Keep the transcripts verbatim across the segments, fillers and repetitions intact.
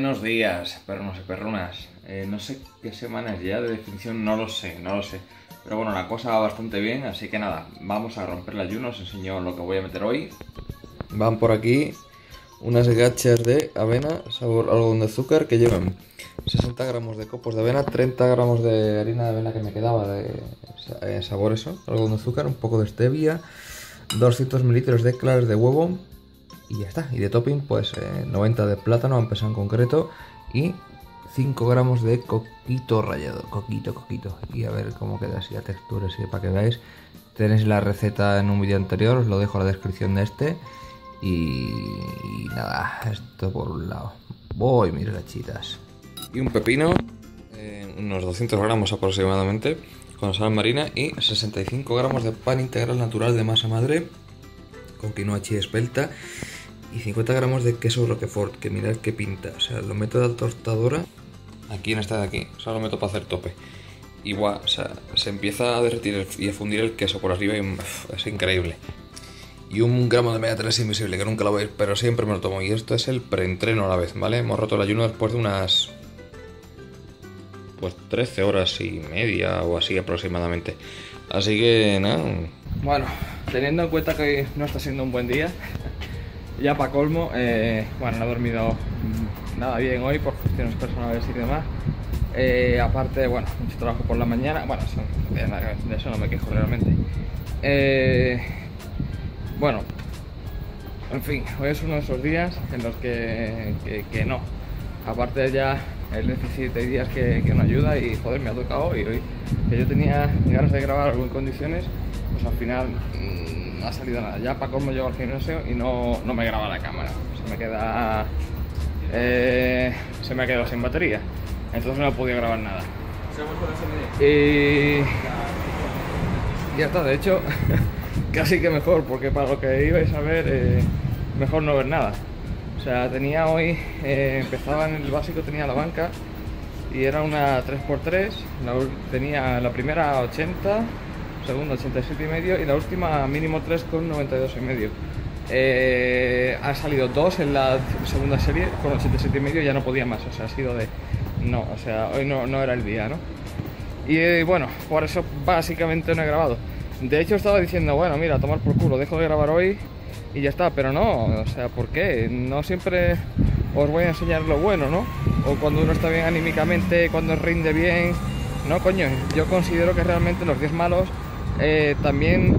Buenos días, perrunos y perrunas. Eh, no sé qué semanas ya de definición, no lo sé, no lo sé. Pero bueno, la cosa va bastante bien, así que nada, vamos a romper el ayuno. Os enseño lo que voy a meter hoy. Van por aquí unas gachas de avena, sabor algodón de azúcar, que llevan sesenta gramos de copos de avena, treinta gramos de harina de avena que me quedaba de eh, sabor eso, algodón de azúcar, un poco de stevia, doscientos mililitros de claras de huevo. Y ya está, y de topping pues eh, noventa de plátano, han pesado en concreto, y cinco gramos de coquito rallado, coquito, coquito. Y a ver cómo queda así la textura, así para que veáis. Tenéis la receta en un vídeo anterior, os lo dejo en la descripción de este. Y, y nada, esto por un lado. Voy, mis gachitas. Y un pepino, eh, unos doscientos gramos aproximadamente, con sal marina, y sesenta y cinco gramos de pan integral natural de masa madre, con quinoa chía espelta, y cincuenta gramos de queso roquefort, que mirad qué pinta. O sea, lo meto de la tostadora, aquí en esta de aquí, o sea, lo meto para hacer tope. Igual, o sea, se empieza a derretir el, y a fundir el queso por arriba y uf, es increíble. Y un gramo de omega tres invisible, que nunca lo veis, pero siempre me lo tomo. Y esto es el preentreno a la vez, ¿vale? Hemos roto el ayuno después de unas... pues trece horas y media o así aproximadamente. Así que nada. Bueno, teniendo en cuenta que hoy no está siendo un buen día, ya para colmo, eh, bueno, no he dormido nada bien hoy por cuestiones personales y demás. Eh, aparte, bueno, mucho trabajo por la mañana. Bueno, eso, de eso no me quejo realmente. Eh, bueno, en fin, hoy es uno de esos días en los que, que, que no. Aparte ya el déficit hay días que, que no ayuda y joder, me ha tocado hoy, hoy que yo tenía ganas de grabar algo en condiciones, pues al final mmm, no ha salido nada. Ya para colmo llego al gimnasio y no, no me graba la cámara, se me queda eh, se me ha quedado sin batería, entonces no he podido grabar nada. Y ya está, de hecho casi que mejor, porque para lo que ibais a ver, eh, mejor no ver nada. O sea, tenía hoy, eh, empezaba en el básico, tenía la banca y era una tres por tres, la, tenía la primera ochenta, segunda ochenta y siete y medio y la última mínimo tres con noventa y dos y medio. Eh, ha salido dos en la segunda serie con ochenta y siete y medio, ya no podía más, o sea, ha sido de... no, o sea, hoy no, no era el día, ¿no? Y eh, bueno, por eso básicamente no he grabado. De hecho estaba diciendo, bueno, mira, tomar por culo, dejo de grabar hoy y ya está, pero no, o sea, ¿por qué? No siempre os voy a enseñar lo bueno, ¿no? O cuando uno está bien anímicamente, cuando rinde bien. No, coño, yo considero que realmente los días malos eh, también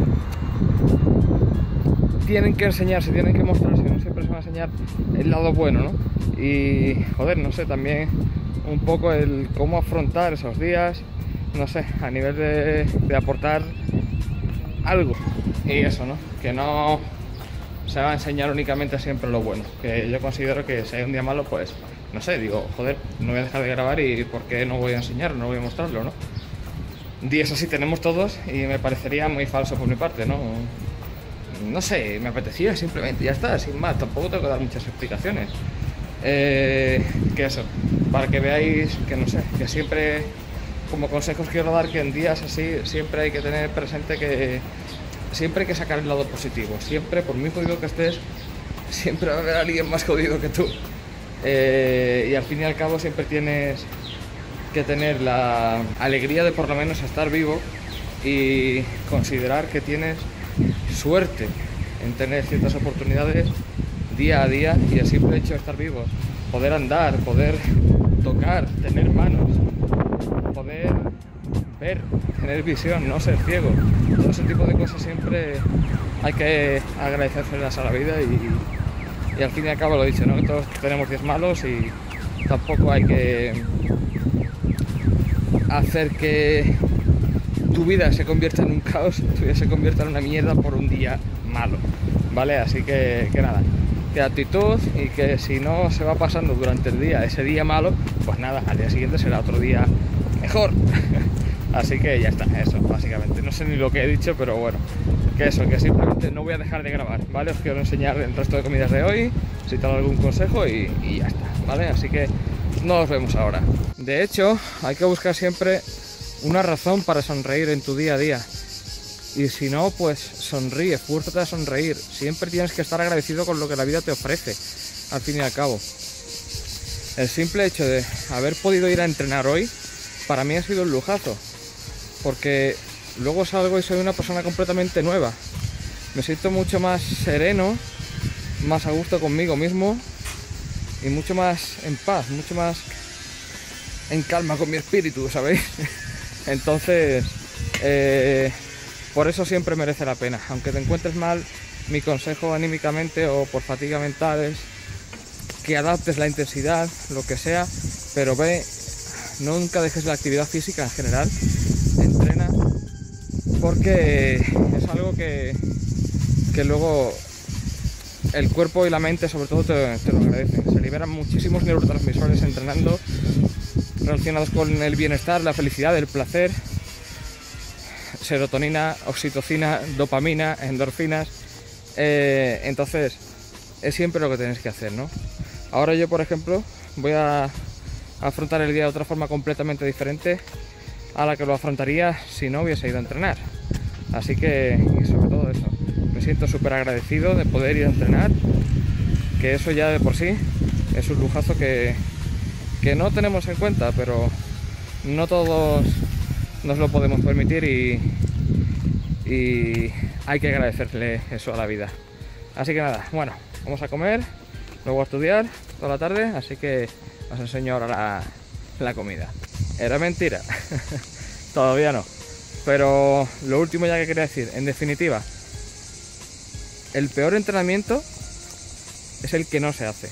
tienen que enseñarse, tienen que mostrarse, no siempre se va a enseñar el lado bueno, ¿no? Y, joder, no sé, también un poco el cómo afrontar esos días, no sé, a nivel de, de aportar algo. Y eso, ¿no? Que no se va a enseñar únicamente siempre lo bueno, que yo considero que si hay un día malo, pues, no sé, digo, joder, no voy a dejar de grabar y ¿por qué no voy a enseñarlo, no voy a mostrarlo, no? Días así tenemos todos y me parecería muy falso por mi parte, ¿no? No sé, me apetecía simplemente, ya está, sin más, tampoco tengo que dar muchas explicaciones. Eh, que eso, para que veáis que, no sé, que siempre, como consejos quiero dar que en días así siempre hay que tener presente que siempre hay que sacar el lado positivo. Siempre, por muy jodido que estés, siempre va a haber alguien más jodido que tú. Eh, y al fin y al cabo siempre tienes que tener la alegría de por lo menos estar vivo y considerar que tienes suerte en tener ciertas oportunidades día a día, y el simple hecho de estar vivo, poder andar, poder tocar, tener manos, poder ver, tener visión, no ser ciego, todo ese tipo de cosas siempre hay que agradecérselas a la vida. Y, y al fin y al cabo lo he dicho, ¿no? Todos tenemos días malos y tampoco hay que hacer que tu vida se convierta en un caos, tu vida se convierta en una mierda por un día malo, ¿vale? Así que, que nada, que actitud, y que si no se va pasando durante el día ese día malo, pues nada, al día siguiente será otro día mejor. Así que ya está, eso, básicamente. No sé ni lo que he dicho, pero bueno, que eso, que simplemente no voy a dejar de grabar, ¿vale? Os quiero enseñar el resto de comidas de hoy, si te doy algún consejo y, y ya está, ¿vale? Así que nos vemos ahora. De hecho, hay que buscar siempre una razón para sonreír en tu día a día. Y si no, pues sonríe, esfuérzate a sonreír. Siempre tienes que estar agradecido con lo que la vida te ofrece, al fin y al cabo. el simple hecho de haber podido ir a entrenar hoy, para mí ha sido un lujazo, porque luego salgo y soy una persona completamente nueva. Me siento mucho más sereno, más a gusto conmigo mismo y mucho más en paz, mucho más en calma con mi espíritu, ¿sabéis? Entonces, eh, por eso siempre merece la pena. Aunque te encuentres mal, mi consejo anímicamente o por fatiga mental es que adaptes la intensidad, lo que sea, pero ve, nunca dejes la actividad física en general, entrena, porque es algo que, que luego el cuerpo y la mente sobre todo te, te lo agradecen. Se liberan muchísimos neurotransmisores entrenando relacionados con el bienestar, la felicidad, el placer, serotonina, oxitocina, dopamina, endorfinas. Eh, entonces es siempre lo que tenéis que hacer, ¿no? Ahora yo, por ejemplo, voy a afrontar el día de otra forma completamente diferente a la que lo afrontaría si no hubiese ido a entrenar. Así que, y sobre todo eso, me siento súper agradecido de poder ir a entrenar, que eso ya de por sí es un lujazo que, que no tenemos en cuenta, pero no todos nos lo podemos permitir y, y hay que agradecerle eso a la vida. Así que nada, bueno, vamos a comer, luego a estudiar toda la tarde, así que os enseño ahora la, la comida. Era mentira, todavía no. Pero lo último ya que quería decir, en definitiva, el peor entrenamiento es el que no se hace.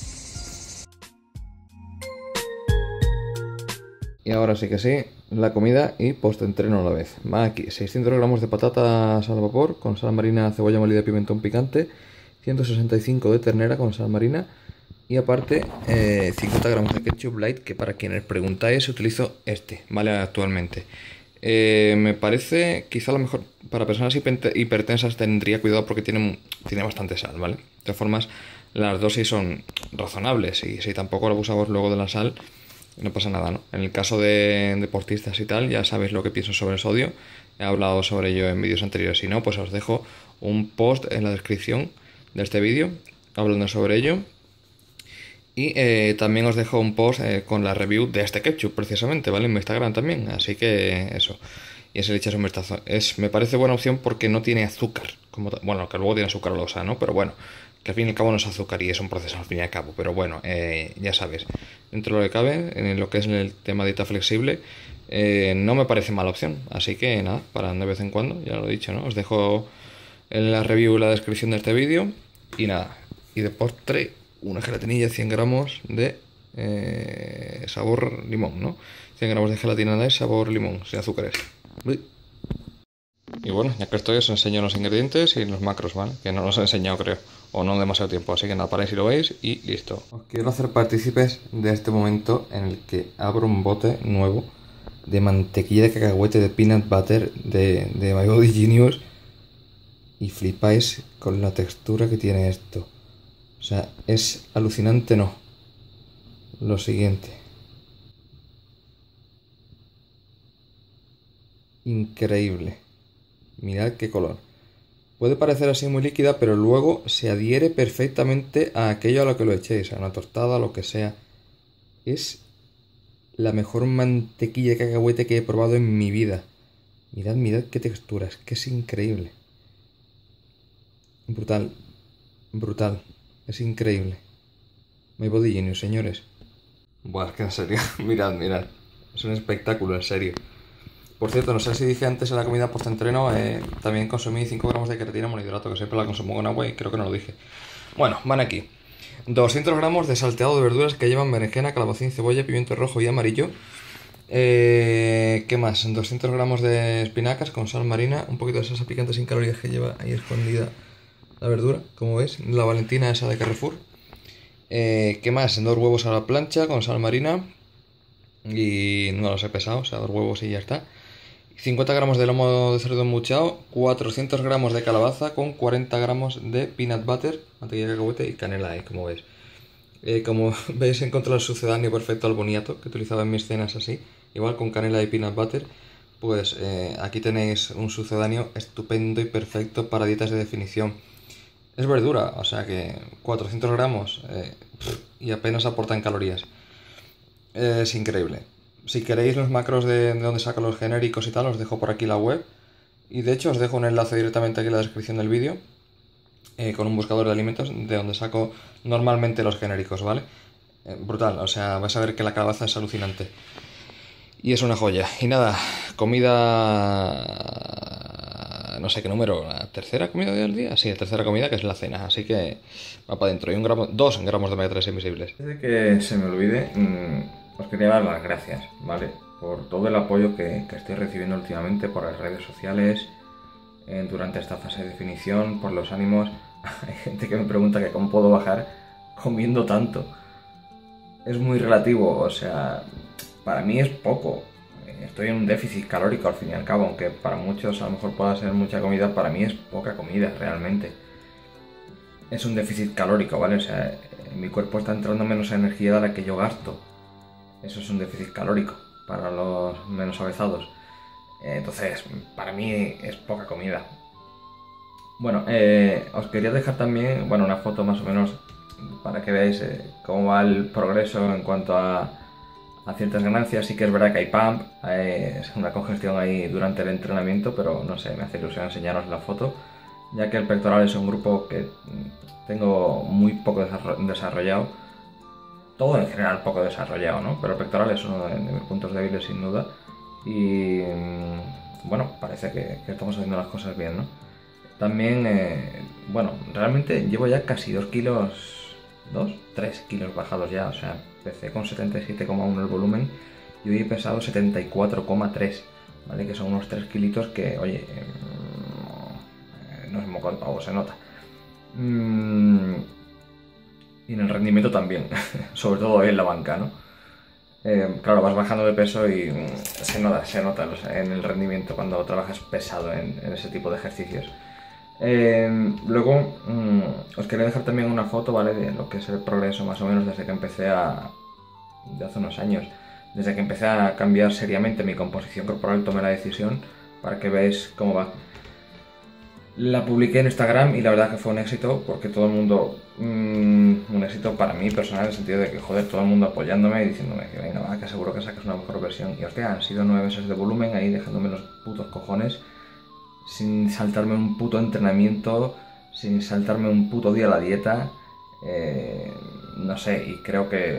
Y ahora sí que sí, la comida y post-entreno a la vez. Va aquí, seiscientos gramos de patatas al vapor con sal marina, cebolla molida y pimentón picante, ciento sesenta y cinco de ternera con sal marina y aparte eh, cincuenta gramos de ketchup light, que para quienes preguntáis utilizo este, ¿vale? Actualmente. Eh, me parece, quizá a lo mejor para personas hipertensas tendría cuidado porque tiene, tiene bastante sal, ¿vale? De todas formas, las dosis son razonables y si tampoco abusamos luego de la sal, no pasa nada, ¿no? En el caso de deportistas y tal, ya sabéis lo que pienso sobre el sodio. He hablado sobre ello en vídeos anteriores. Si no, pues os dejo un post en la descripción de este vídeo hablando sobre ello. Y eh, también os dejo un post eh, con la review de este ketchup, precisamente, ¿vale? En mi Instagram también. Así que eso. Y ese le echas un vistazo. Es, me parece buena opción porque no tiene azúcar. Como bueno, que luego tiene azúcar losa, ¿no? Pero bueno, que al fin y al cabo no es azúcar y es un proceso al fin y al cabo. Pero bueno, eh, ya sabes. Dentro de lo que cabe, en lo que es el tema de dieta flexible, eh, no me parece mala opción. Así que nada, para de vez en cuando, ya lo he dicho, ¿no? Os dejo en la review la descripción de este vídeo. Y nada, y de postre, una gelatinilla, cien gramos de eh, sabor limón, ¿no? cien gramos de gelatina de sabor limón, sin azúcares. Uy. Y bueno, ya que estoy os enseño los ingredientes y los macros, ¿vale? Que no los he enseñado, creo, o no demasiado tiempo, así que nada, paráis y lo veis y listo. Os quiero hacer partícipes de este momento en el que abro un bote nuevo de mantequilla de cacahuete de peanut butter de, de My Body Genius y flipáis con la textura que tiene esto. O sea, es alucinante, ¿no? Lo siguiente. Increíble. Mirad qué color. Puede parecer así muy líquida, pero luego se adhiere perfectamente a aquello a lo que lo echéis, a una tostada, a lo que sea. Es la mejor mantequilla de cacahuete que he probado en mi vida. Mirad, mirad qué textura, es que es increíble. Brutal. Brutal. Es increíble. My Body Genius, señores. Buah, es que en serio, mirad, mirad. Es un espectáculo, en serio. Por cierto, no sé si dije antes en la comida post-entreno, eh, también consumí cinco gramos de creatina monohidrato, que siempre la consumo con agua y creo que no lo dije. Bueno, van aquí. doscientos gramos de salteado de verduras que llevan berenjena, calabacín, cebolla, pimiento rojo y amarillo. Eh, ¿Qué más? doscientos gramos de espinacas con sal marina, un poquito de salsa picante sin calorías que lleva ahí escondida la verdura, como veis, la Valentina esa de Carrefour. Eh, ¿Qué más? Dos huevos a la plancha con sal marina y no los he pesado, o sea, dos huevos y ya está. cincuenta gramos de lomo de cerdo embuchado, cuatrocientos gramos de calabaza con cuarenta gramos de peanut butter, mantequilla de cacahuete y canela ahí, como veis. Eh, como veis, he encontrado el sucedáneo perfecto al boniato que utilizaba en mis cenas así, igual con canela y peanut butter. Pues eh, aquí tenéis un sucedáneo estupendo y perfecto para dietas de definición. Es verdura, o sea que cuatrocientos gramos eh, y apenas aportan calorías. es increíble. Si queréis los macros de, de donde saco los genéricos y tal, os dejo por aquí la web. Y de hecho os dejo un enlace directamente aquí en la descripción del vídeo, eh, con un buscador de alimentos de donde saco normalmente los genéricos, ¿vale? Eh, brutal, o sea, vais a ver que la calabaza es alucinante. Y es una joya. Y nada, comida... No sé qué número, ¿la tercera comida del día? Sí, la tercera comida, que es la cena. Así que va para adentro. Y un gramo, dos gramos de omega tres invisibles. Antes de que se me olvide, mmm, os quería dar las gracias, ¿vale? Por todo el apoyo que, que estoy recibiendo últimamente por las redes sociales, eh, durante esta fase de definición, por los ánimos. Hay gente que me pregunta que cómo puedo bajar comiendo tanto. Es muy relativo, o sea, para mí es poco. Estoy en un déficit calórico al fin y al cabo, aunque para muchos a lo mejor pueda ser mucha comida, para mí es poca comida realmente. Es un déficit calórico, ¿vale? O sea, en mi cuerpo está entrando menos energía de la que yo gasto. Eso es un déficit calórico para los menos avezados. Entonces, para mí es poca comida. Bueno, eh, os quería dejar también, bueno, una foto más o menos para que veáis eh, cómo va el progreso en cuanto a, a ciertas ganancias. Sí que es verdad que hay pump, hay una congestión ahí durante el entrenamiento, pero no sé, me hace ilusión enseñaros la foto, ya que el pectoral es un grupo que tengo muy poco desarrollado. Todo en general poco desarrollado, ¿no? Pero el pectoral es uno de, de mis puntos débiles sin duda. Y bueno, parece que, que estamos haciendo las cosas bien, ¿no? También, eh, bueno, realmente llevo ya casi dos kilos, dos, tres kilos bajados ya. O sea, empecé con setenta y siete coma uno el volumen y hoy he pesado setenta y cuatro coma tres, ¿vale? Que son unos tres kilitos que, oye, eh, no es moco de pavo, se nota. Mm, y en el rendimiento también, sobre todo hoy en la banca, ¿no? Eh, claro, vas bajando de peso y mm, se nota, se nota en el rendimiento cuando trabajas pesado en, en ese tipo de ejercicios. Eh, luego, mmm, os quería dejar también una foto, ¿vale? De lo que es el progreso más o menos desde que empecé a... de hace unos años. Desde que empecé a cambiar seriamente mi composición corporal, tomé la decisión para que veáis cómo va. La publiqué en Instagram y la verdad que fue un éxito porque todo el mundo, mmm, un éxito para mí personal en el sentido de que, joder, todo el mundo apoyándome y diciéndome que venga, va, que seguro que sacas una mejor versión. Y hostia, han sido nueve meses de volumen ahí dejándome los putos cojones, sin saltarme un puto entrenamiento, sin saltarme un puto día la dieta, eh, no sé, y creo que,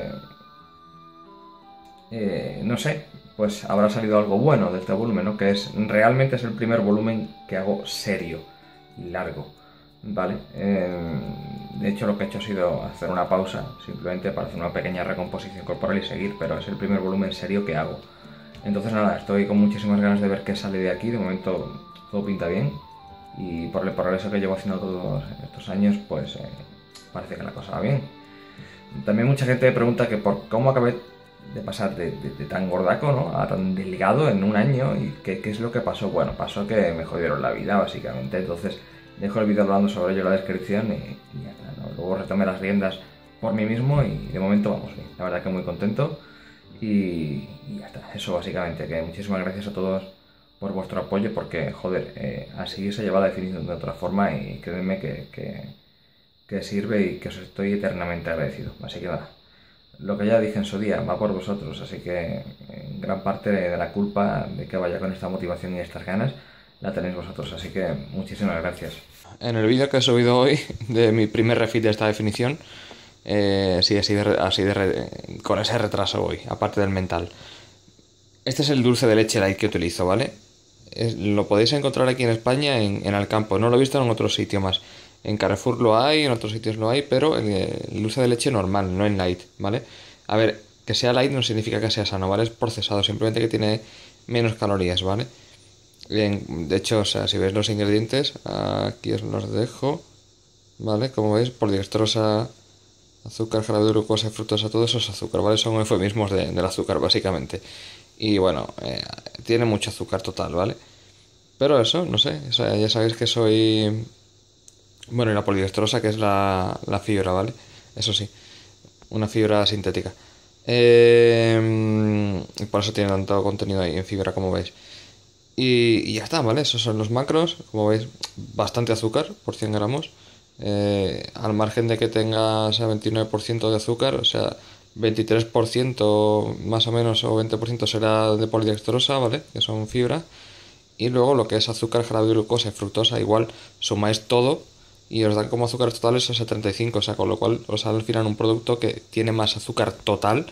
eh, no sé, pues habrá salido algo bueno de este volumen, ¿no? Que es, realmente es el primer volumen que hago serio y largo, ¿vale? Eh, de hecho lo que he hecho ha sido hacer una pausa, simplemente para hacer una pequeña recomposición corporal y seguir, pero es el primer volumen serio que hago. Entonces nada, estoy con muchísimas ganas de ver qué sale de aquí. De momento todo pinta bien y por el progreso que llevo haciendo todos estos años, pues eh, parece que la cosa va bien. También mucha gente me pregunta que por cómo acabé de pasar de, de, de tan gordaco, ¿no?, a tan delgado en un año y qué, qué es lo que pasó. Bueno, pasó que me jodieron la vida básicamente. Entonces dejo el vídeo hablando sobre ello en la descripción y, y ya está, ¿no? Luego retomé las riendas por mí mismo y de momento vamos bien. La verdad que muy contento y, y ya está. Eso básicamente, que muchísimas gracias a todos por vuestro apoyo porque, joder, eh, así se lleva la definición de otra forma y créanme que, que, que sirve y que os estoy eternamente agradecido. Así que nada, lo que ya dije en su día, va por vosotros, así que en gran parte de la culpa de que vaya con esta motivación y estas ganas la tenéis vosotros, así que muchísimas gracias. En el vídeo que he subido hoy de mi primer refit de esta definición, eh, sí, así, de, así de, con ese retraso hoy, aparte del mental. Este es el dulce de leche light que utilizo, ¿vale? Es, lo podéis encontrar aquí en España, en, en Alcampo. No lo he visto en otro sitio más. En Carrefour lo hay, en otros sitios lo hay, pero el, el dulce de leche normal, no en light, ¿vale? A ver, que sea light no significa que sea sano, ¿vale? Es procesado, simplemente que tiene menos calorías, ¿vale? En, de hecho, o sea, si veis los ingredientes, aquí os los dejo, ¿vale? Como veis, poliestrosa, azúcar, jarabe de glucosa, fructosa, todo eso es azúcar, ¿vale? Son eufemismos de, del azúcar, básicamente. Y bueno, eh, tiene mucho azúcar total, ¿vale? Pero eso, no sé, o sea, ya sabéis que soy... Bueno, y la poliestrosa, que es la, la fibra, ¿vale? Eso sí, una fibra sintética. Eh, y por eso tiene tanto contenido ahí en fibra, como veis. Y, y ya está, ¿vale? Esos son los macros, como veis, bastante azúcar por cien gramos. Eh, al margen de que tengas el veintinueve por ciento de azúcar, o sea, veintitrés por ciento más o menos o veinte por ciento será de polidextrosa, ¿vale? Que son fibra. Y luego lo que es azúcar, jarabe de glucosa y fructosa, igual sumáis todo y os dan como azúcar total esos setenta y cinco, o sea, con lo cual os sale al final un producto que tiene más azúcar total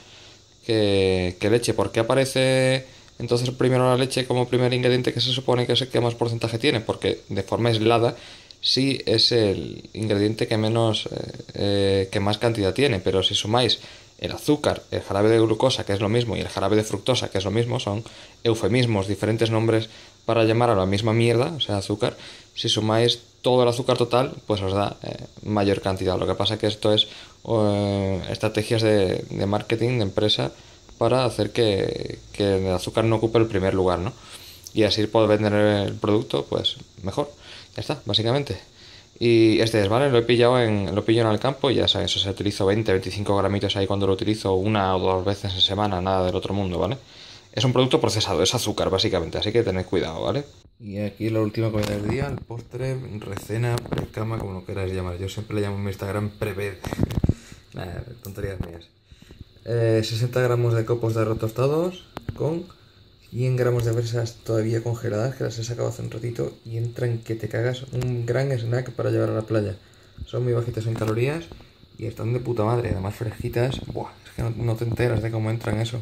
que, que leche. ¿Por qué aparece entonces primero la leche como primer ingrediente que se supone que es el que más porcentaje tiene? Porque de forma aislada sí es el ingrediente que menos, eh, eh, que más cantidad tiene, pero si sumáis el azúcar, el jarabe de glucosa, que es lo mismo, y el jarabe de fructosa, que es lo mismo, son eufemismos, diferentes nombres para llamar a la misma mierda, o sea, azúcar. Si sumáis todo el azúcar total, pues os da eh, mayor cantidad. Lo que pasa es que esto es eh, estrategias de, de marketing, de empresa, para hacer que, que el azúcar no ocupe el primer lugar, ¿no? Y así poder vender el producto, pues mejor. Ya está, básicamente. Y este es, ¿vale? Lo he pillado en, lo pillo en el campo y ya sabes, o sea, utilizo veinte, veinticinco gramitos ahí cuando lo utilizo una o dos veces en semana, nada del otro mundo, ¿vale? Es un producto procesado, es azúcar básicamente, así que tened cuidado, ¿vale? Y aquí la última comida del día, el postre, recena, precama, como lo queráis llamar. Yo siempre le llamo en mi Instagram prebed. Nada, tonterías mías. Eh, sesenta gramos de copos de arroz tostados con cien gramos de fresas todavía congeladas, que las he sacado hace un ratito y entran que te cagas. Un gran snack para llevar a la playa. Son muy bajitas en calorías y están de puta madre, además fresquitas. Buah, es que no, no te enteras de cómo entran eso.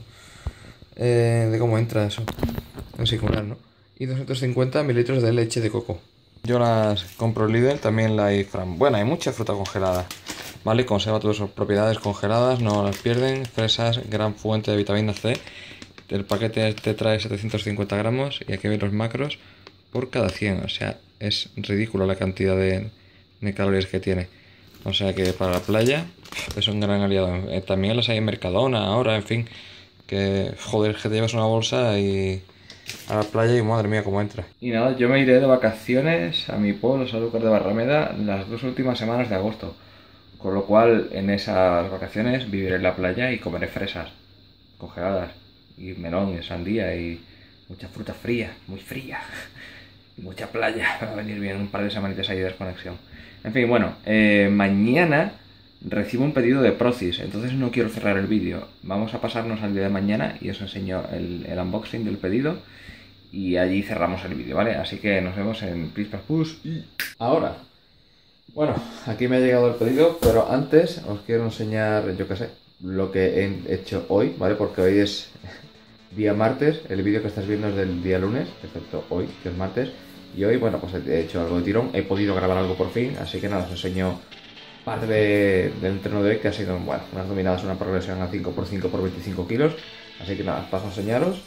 Eh, de cómo entra eso. En singular, ¿no? Y doscientos cincuenta mililitros de leche de coco. Yo las compro en Lidl, también la hay fran. Bueno, hay mucha fruta congelada, ¿vale? Conserva todas sus propiedades congeladas, no las pierden. Fresas, gran fuente de vitamina C. El paquete te trae setecientos cincuenta gramos y aquí veis los macros por cada cien. O sea, es ridículo la cantidad de, de calorías que tiene. O sea que para la playa es un gran aliado. Eh, también las hay en Mercadona ahora, en fin. Que joder, que te llevas una bolsa y a la playa y madre mía cómo entra. Y nada, yo me iré de vacaciones a mi pueblo, Sanlúcar de Barrameda, las dos últimas semanas de agosto. Con lo cual en esas vacaciones viviré en la playa y comeré fresas congeladas. Y melón y sandía y mucha fruta fría, muy fría. Y mucha playa, me va a venir bien un par de semanitas ahí de desconexión. En fin, bueno, eh, mañana recibo un pedido de Procis, entonces no quiero cerrar el vídeo. Vamos a pasarnos al día de mañana y os enseño el, el unboxing del pedido. Y allí cerramos el vídeo, ¿vale? Así que nos vemos en Please Pass Push y ahora. Bueno, aquí me ha llegado el pedido, pero antes os quiero enseñar, yo qué sé, lo que he hecho hoy, ¿vale? Porque hoy es día martes, el vídeo que estás viendo es del día lunes, excepto hoy, que es martes. Y hoy, bueno, pues he hecho algo de tirón, he podido grabar algo por fin, así que nada, os enseño parte de, del entreno de hoy, que ha sido, bueno, unas dominadas, una progresión a cinco por cinco por veinticinco kilos. Así que nada, paso a enseñaros.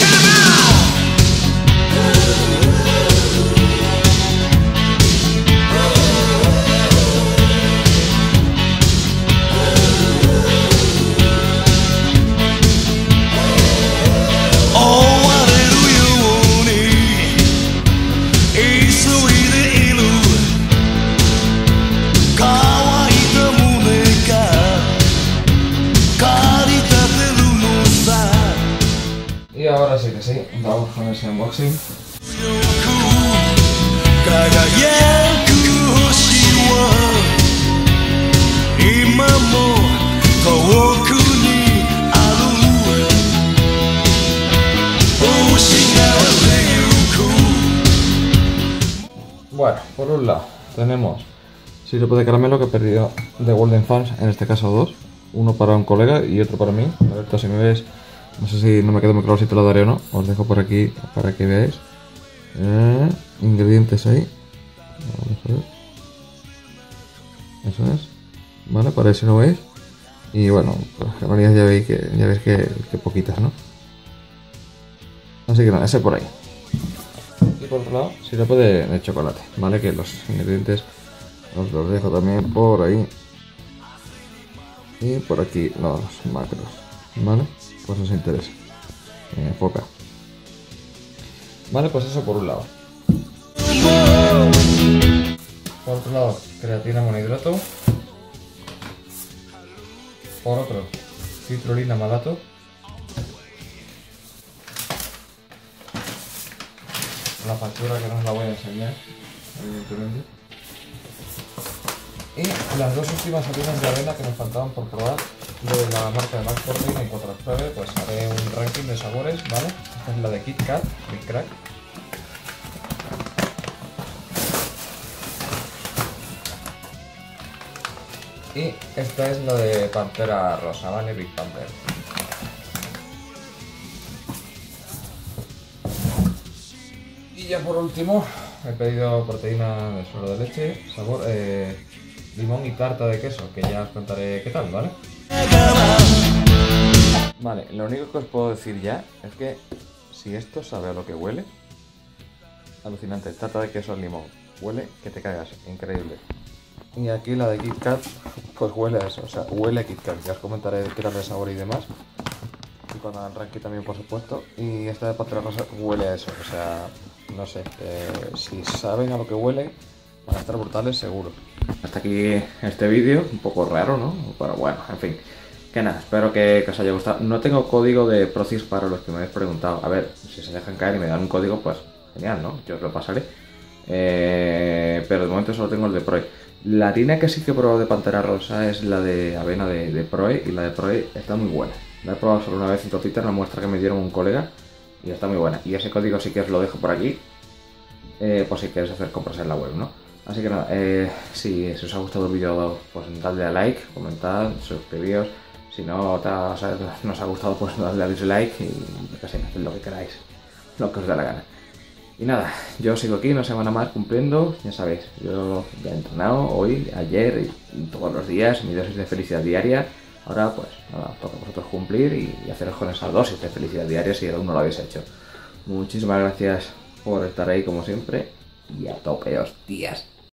Y ahora sí que sí, vamos con ese unboxing. Bueno, por un lado tenemos sirope de caramelo que he perdido de Golden Farms, en este caso dos. Uno para un colega y otro para mí. A ver, si me ves, no sé si no me quedo muy claro si te lo daré o no. Os dejo por aquí para que veáis. Eh, ingredientes ahí. Vamos a ver. Eso es. Vale, para eso lo veis. Y bueno, pues calorías ya veis que, ya veis que, que poquitas, ¿no? Así que nada, ese por ahí. Y por otro lado, sirope de, de chocolate, ¿vale? Que los ingredientes os los dejo también por ahí. Y por aquí los macros, ¿vale? Pues os interesa. Me enfoca. Vale, pues eso por un lado. Por otro lado, creatina monohidrato. Por otro, citrulina malato. La factura que no os la voy a enseñar, evidentemente. Y las dos últimas harinas de avena que nos faltaban por probar, de la marca de Max Protein, en cuanto las pruebe, pues haré un ranking de sabores, ¿vale? Esta es la de Kit Kat, Big Crack. Y esta es la de Pantera Rosa, ¿vale? Big Panther. Y ya por último, he pedido proteína de suero de leche, sabor eh, limón y tarta de queso, que ya os contaré qué tal, ¿vale? Vale, lo único que os puedo decir ya es que si esto sabe a lo que huele, alucinante, tarta de queso al limón, huele que te cagas, increíble. Y aquí la de Kit Kat, pues huele a eso, o sea, huele a Kit Kat, ya os comentaré qué tal de sabor y demás. Y cuando hagan ranking también, por supuesto. Y esta de Pantera Rosa huele a eso, o sea, no sé, eh, si saben a lo que huele, van a estar brutales seguro. Hasta aquí este vídeo, un poco raro, ¿no? Pero bueno, en fin. Que nada, espero que, que os haya gustado. No tengo código de Procis para los que me habéis preguntado. A ver, si se dejan caer y me dan un código, pues genial, ¿no? Yo os lo pasaré. Eh, pero de momento solo tengo el de Proe. La harina que sí que he probado de Pantera Rosa es la de avena de, de Proe, y la de Proe está muy buena. La he probado solo una vez en Totita, una muestra que me dieron un colega, y está muy buena. Y ese código sí que os lo dejo por aquí, eh, por si queréis hacer compras en la web, ¿no? Así que nada, eh, si, si os ha gustado el vídeo, pues dadle a like, comentad, suscribíos. Si no, te, o sea, no os ha gustado, pues dadle a dislike y yo qué sé, haced lo que queráis, lo que os dé la gana. Y nada, yo sigo aquí una semana más cumpliendo, ya sabéis, yo ya he entrenado hoy, ayer y, y todos los días, mi dosis de felicidad diaria. Ahora pues nada, toca a vosotros cumplir y, y haceros con esa dosis de felicidad diaria si aún no lo habéis hecho. Muchísimas gracias por estar ahí como siempre y a tope, hostias.